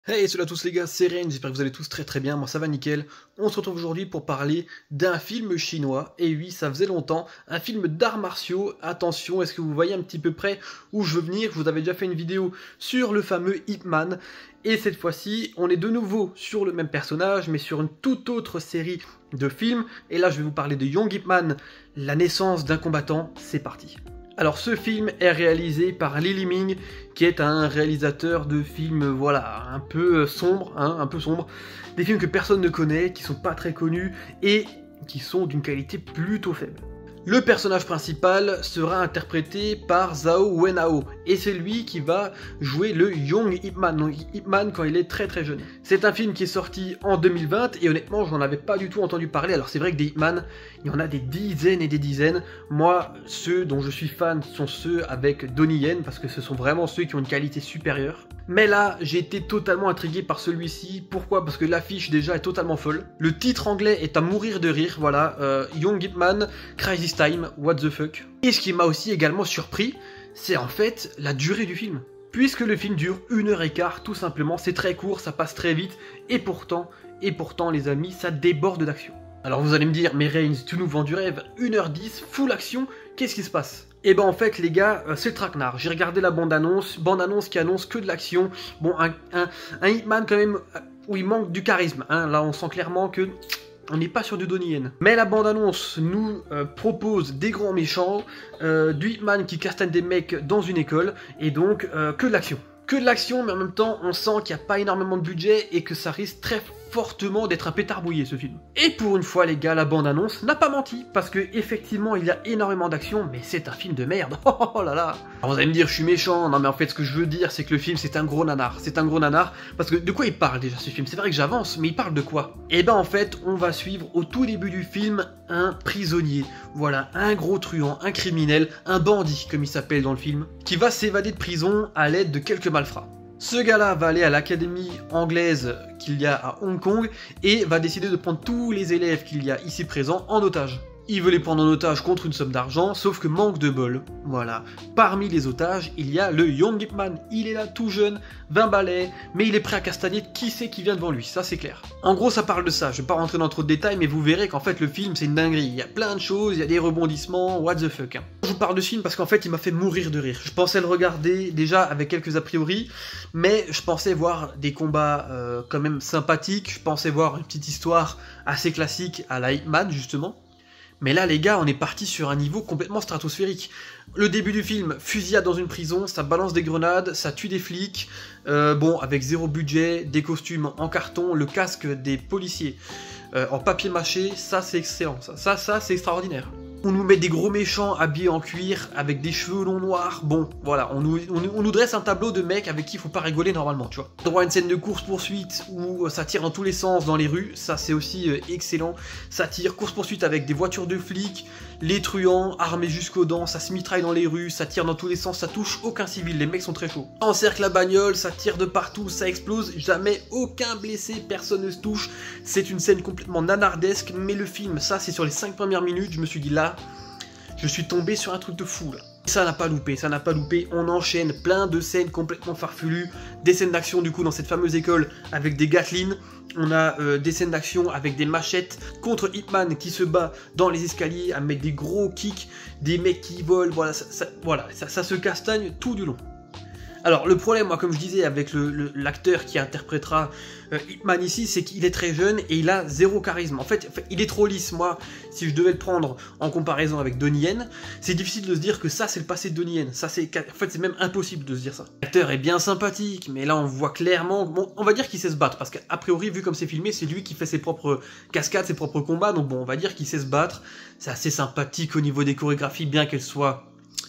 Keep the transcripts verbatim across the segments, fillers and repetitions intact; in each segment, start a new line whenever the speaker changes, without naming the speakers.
Hey, salut à tous les gars, c'est Ren, j'espère que vous allez tous très très bien, moi ça va nickel. On se retrouve aujourd'hui pour parler d'un film chinois, et oui, ça faisait longtemps, un film d'arts martiaux. Attention, est-ce que vous voyez un petit peu près où je veux venir? Je vous avais déjà fait une vidéo sur le fameux Ip Man, et cette fois-ci, on est de nouveau sur le même personnage, mais sur une toute autre série de films, et là je vais vous parler de Young Ip Man, la naissance d'un combattant. C'est parti. Alors ce film est réalisé par Lee Li-ming, qui est un réalisateur de films, voilà, un peu sombre, hein, un peu sombre, des films que personne ne connaît, qui sont pas très connus et qui sont d'une qualité plutôt faible. Le personnage principal sera interprété par Zhao Wenhao, et c'est lui qui va jouer le Young Ip Man, donc Ip Man quand il est très très jeune. C'est un film qui est sorti en deux mille vingt, et honnêtement je n'en avais pas du tout entendu parler. Alors c'est vrai que des Ip Man, il y en a des dizaines et des dizaines. Moi, ceux dont je suis fan sont ceux avec Donnie Yen, parce que ce sont vraiment ceux qui ont une qualité supérieure. Mais là, j'ai été totalement intrigué par celui-ci. Pourquoi? Parce que l'affiche déjà est totalement folle. Le titre anglais est à mourir de rire, voilà. Euh, Young Ip Man, Crisis Time, what the fuck. Et ce qui m'a aussi également surpris, c'est en fait la durée du film. Puisque le film dure une heure et quart, tout simplement, c'est très court, ça passe très vite, et pourtant, et pourtant les amis, ça déborde d'action. Alors vous allez me dire, mais Reigns, tu nous vends du rêve, une heure dix, full action, qu'est-ce qui se passe? Et ben en fait les gars, c'est le traquenard. J'ai regardé la bande-annonce, bande-annonce qui annonce que de l'action. Bon, un, un, un Hitman quand même où il manque du charisme, hein. Là on sent clairement que on n'est pas sur du Donnie Yen. Mais la bande-annonce nous euh, propose des grands méchants, euh, du Hitman qui castagne des mecs dans une école, et donc euh, que de l'action. Que de l'action, mais en même temps, on sent qu'il n'y a pas énormément de budget et que ça risque très fortement d'être un pétard bouillé ce film. Et pour une fois les gars, la bande-annonce n'a pas menti, parce que effectivement il y a énormément d'action, mais c'est un film de merde. Oh là là. Alors vous allez me dire je suis méchant, non mais en fait ce que je veux dire c'est que le film c'est un gros nanar, c'est un gros nanar, parce que de quoi il parle déjà ce film? C'est vrai que j'avance, mais il parle de quoi? Et ben en fait on va suivre au tout début du film un prisonnier, voilà, un gros truand, un criminel, un bandit comme il s'appelle dans le film, qui va s'évader de prison à l'aide de quelques malfrats. Ce gars-là va aller à l'académie anglaise qu'il y a à Hong Kong et va décider de prendre tous les élèves qu'il y a ici présents en otage. Il veut les prendre en otage contre une somme d'argent, sauf que manque de bol. Voilà. Parmi les otages, il y a le Young Ip Man. Il est là tout jeune, vingt balais, mais il est prêt à castagner qui c'est qui vient devant lui, ça c'est clair. En gros, ça parle de ça. Je vais pas rentrer dans trop de détails, mais vous verrez qu'en fait le film c'est une dinguerie. Il y a plein de choses, il y a des rebondissements, what the fuck. Hein. Je vous parle de ce film parce qu'en fait il m'a fait mourir de rire. Je pensais le regarder déjà avec quelques a priori, mais je pensais voir des combats euh, quand même sympathiques. Je pensais voir une petite histoire assez classique à la Ip Man justement. Mais là les gars, on est parti sur un niveau complètement stratosphérique. Le début du film, fusillade dans une prison, ça balance des grenades, ça tue des flics, euh, bon, avec zéro budget, des costumes en carton, le casque des policiers euh, en papier mâché, ça c'est excellent, ça, ça, ça c'est extraordinaire. On nous met des gros méchants habillés en cuir, avec des cheveux longs noirs, bon, voilà, on nous, on, on nous dresse un tableau de mecs avec qui il faut pas rigoler normalement, tu vois. Droit à une scène de course-poursuite où ça tire dans tous les sens dans les rues, ça c'est aussi euh, excellent. Ça tire, course-poursuite avec des voitures de flics, les truands, armés jusqu'aux dents, ça se mitraille dans les rues, ça tire dans tous les sens, ça touche aucun civil, les mecs sont très chauds. Ça encercle la bagnole, ça tire de partout, ça explose, jamais aucun blessé, personne ne se touche. C'est une scène complètement nanardesque, mais le film, ça c'est sur les cinq premières minutes, je me suis dit là, je suis tombé sur un truc de fou là. Ça n'a pas loupé, ça n'a pas loupé, on enchaîne plein de scènes complètement farfelues, des scènes d'action du coup dans cette fameuse école avec des Gatling, on a euh, des scènes d'action avec des machettes contre Ip Man qui se bat dans les escaliers avec des gros kicks, des mecs qui volent, voilà, ça, ça, voilà, ça, ça se castagne tout du long. Alors le problème, moi comme je disais, avec l'acteur le, le, qui interprétera euh, Ip Man ici, c'est qu'il est très jeune et il a zéro charisme. En fait, en fait, il est trop lisse. Moi, si je devais le prendre en comparaison avec Donnie Yen, c'est difficile de se dire que ça c'est le passé de Donnie Yen. Ça c'est, en fait, c'est même impossible de se dire ça. L'acteur est bien sympathique, mais là on voit clairement, bon, on va dire qu'il sait se battre parce qu'a priori, vu comme c'est filmé, c'est lui qui fait ses propres cascades, ses propres combats. Donc bon, on va dire qu'il sait se battre. C'est assez sympathique au niveau des chorégraphies, bien qu'elles soient,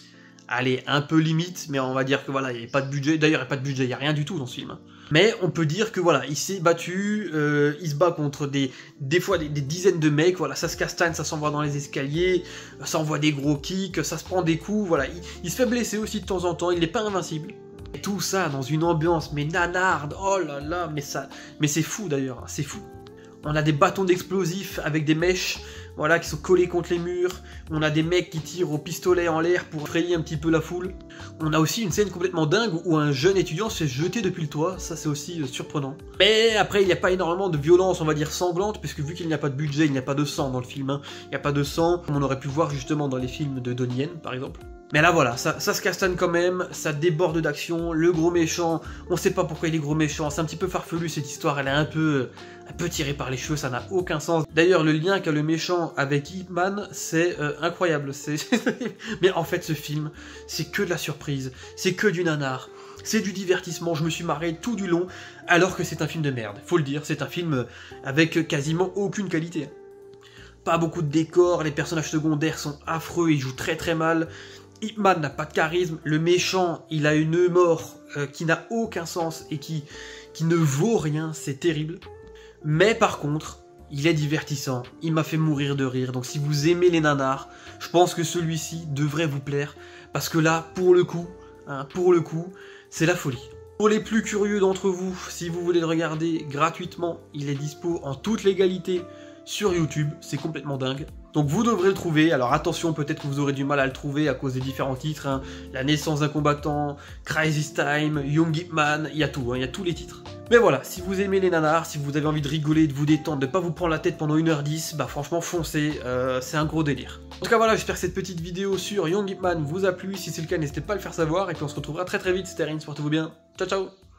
allez, un peu limite, mais on va dire que voilà, il n'y a pas de budget, d'ailleurs il n'y a pas de budget, il n'y a rien du tout dans ce film. Mais on peut dire que voilà, il s'est battu, euh, il se bat contre des, des fois des, des dizaines de mecs, voilà, ça se castagne, ça s'envoie dans les escaliers, ça envoie des gros kicks, ça se prend des coups, voilà, il, il se fait blesser aussi de temps en temps, il n'est pas invincible. Et tout ça dans une ambiance, mais nanarde, oh là là, mais ça, mais c'est fou d'ailleurs, c'est fou. On a des bâtons d'explosifs avec des mèches, voilà, qui sont collés contre les murs. On a des mecs qui tirent au pistolet en l'air pour frayer un petit peu la foule. On a aussi une scène complètement dingue où un jeune étudiant se fait jeter depuis le toit, ça c'est aussi euh, surprenant. Mais après il n'y a pas énormément de violence, on va dire sanglante, puisque vu qu'il n'y a pas de budget, il n'y a pas de sang dans le film, hein. Il n'y a pas de sang, comme on aurait pu voir justement dans les films de Donnie Yen par exemple. Mais là voilà, ça, ça se castagne quand même, ça déborde d'action, le gros méchant, on sait pas pourquoi il est gros méchant, c'est un petit peu farfelu cette histoire, elle est un peu, un peu tirée par les cheveux, ça n'a aucun sens. D'ailleurs le lien qu'a le méchant avec Ip Man, c'est euh, incroyable, c'est... mais en fait ce film, c'est que de la surprise, c'est que du nanar, c'est du divertissement, je me suis marré tout du long, alors que c'est un film de merde, faut le dire, c'est un film avec quasiment aucune qualité. Pas beaucoup de décors, les personnages secondaires sont affreux, ils jouent très très mal. Ip Man n'a pas de charisme, le méchant, il a une mort euh, qui n'a aucun sens et qui, qui ne vaut rien, c'est terrible. Mais par contre, il est divertissant, il m'a fait mourir de rire, donc si vous aimez les nanars, je pense que celui-ci devrait vous plaire, parce que là, pour le coup, hein, pour le coup, c'est la folie. Pour les plus curieux d'entre vous, si vous voulez le regarder gratuitement, il est dispo en toute légalité sur YouTube, c'est complètement dingue. Donc vous devrez le trouver, alors attention, peut-être que vous aurez du mal à le trouver à cause des différents titres, hein. La naissance d'un combattant, Crisis Time, Young Ip Man, il y a tout, hein, il y a tous les titres. Mais voilà, si vous aimez les nanars, si vous avez envie de rigoler, de vous détendre, de pas vous prendre la tête pendant une heure dix, bah franchement foncez, euh, c'est un gros délire. En tout cas voilà, j'espère que cette petite vidéo sur Young Ip Man vous a plu, si c'est le cas n'hésitez pas à le faire savoir, et puis on se retrouvera très très vite, c'était Rin, portez-vous bien, ciao ciao.